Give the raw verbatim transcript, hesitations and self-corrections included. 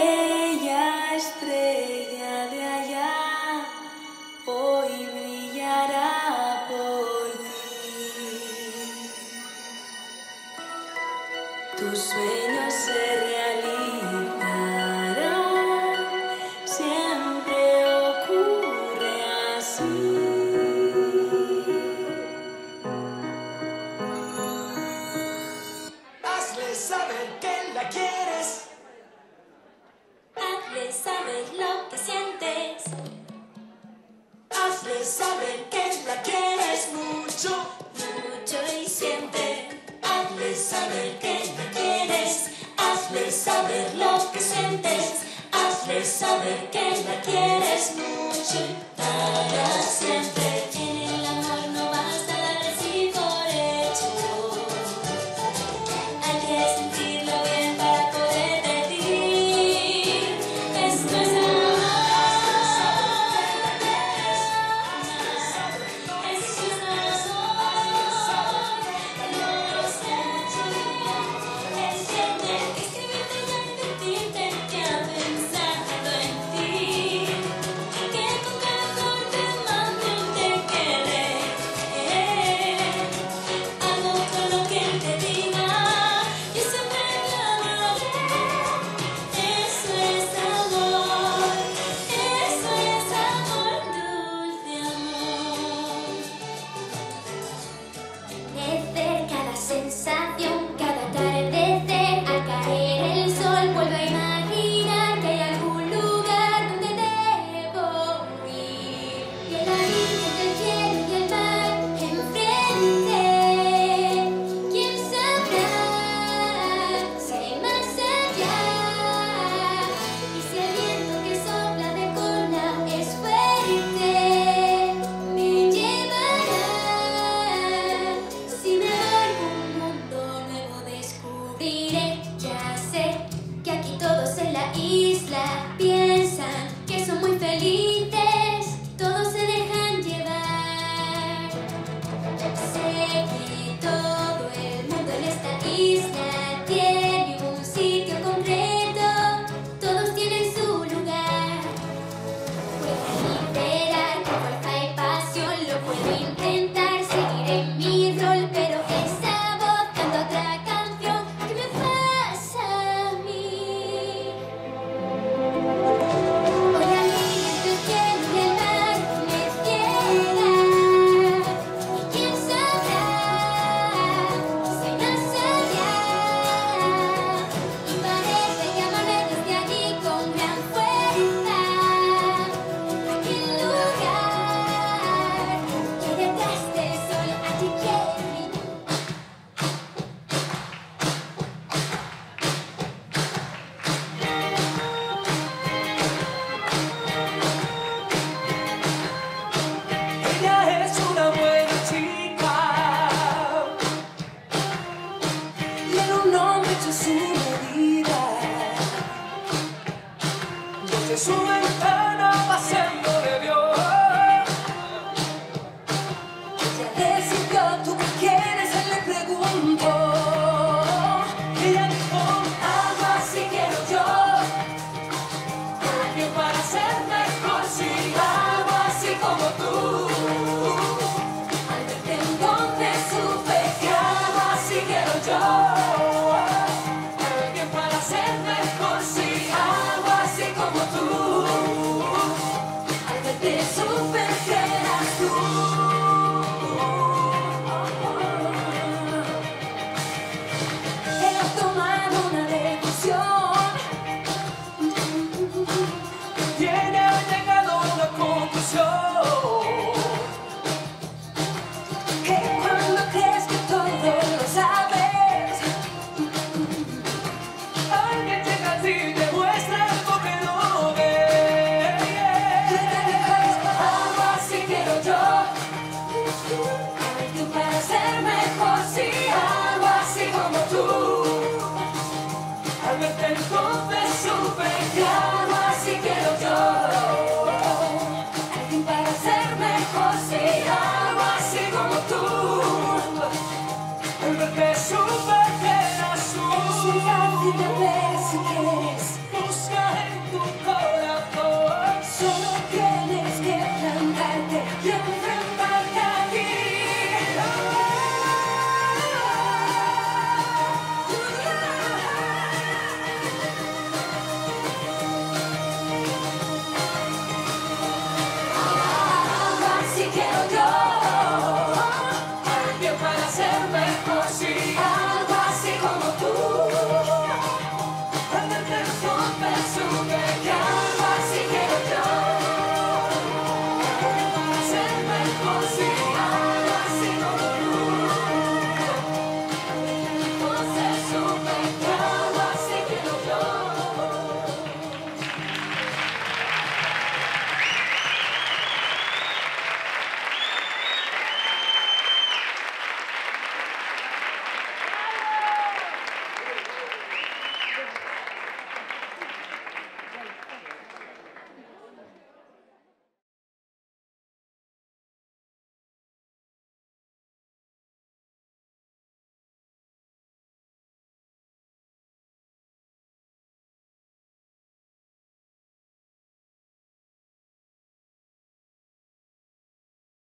Aquella estrella de allá hoy brillará por ti. Tus sueños se realizarán, siempre ocurre así. Hazle saber que la quieres. Hazle saber lo que sientes. Hazle saber que la quieres mucho. Mucho y siempre. Hazle saber que la quieres. Hazle saber lo que sientes. Hazle saber que la quieres mucho. Para siempre. En el amor no basta dar así por hecho. Hay que sentirlo bien para poder decir esto es amor. Esto es amor. Lo siento. Es tener que escribirte y advertirte que ha pensado en ti. Que con cada corte mando te querer. Hago todo lo que él te diga. Yo siempre te amaré. Eso es amor. Eso es amor, dulce amor. De cerca la sensación, cada atardecer, al caer el sol, vuelvo a imaginar que hay algún lugar donde debo ir. Y el abismo del cielo y el mar enfrente, ¿quién sabrá si hay más allá? Y si el viento que sopla de cola es fuerte, me llevará. Si me voy a un mundo nuevo descubriré. Ya sé que aquí todos en la isla piensan que son muy felices, todos se dejan llevar. Sé que todo el mundo en esta isla tiene un sitio concreto, todos tienen su lugar. Puedo liberar con fuerza y pasión, lo puedo intentar, seguiré mi rol, pero esa voz canta otra canción. ¿Qué me pasa a mí? Hoy la línea entre el cielo y el mar me ciega. ¿Y quién sabrá si hay más allá? Y parece llamarme desde allí con gran fuerza. Aquel lugar que detrás del sol allí quiero ir. Ella es una buena chica y era un hombre hecho su medida. Desde su ventana paseando le vio. Ella decidió, ¿tú qué quieres? Él le preguntó. Ella dijo, algo así quiero yo. Alguien para ser mejor, sí, algo así como tú. Al verte entonces supe que algo así quiero yo.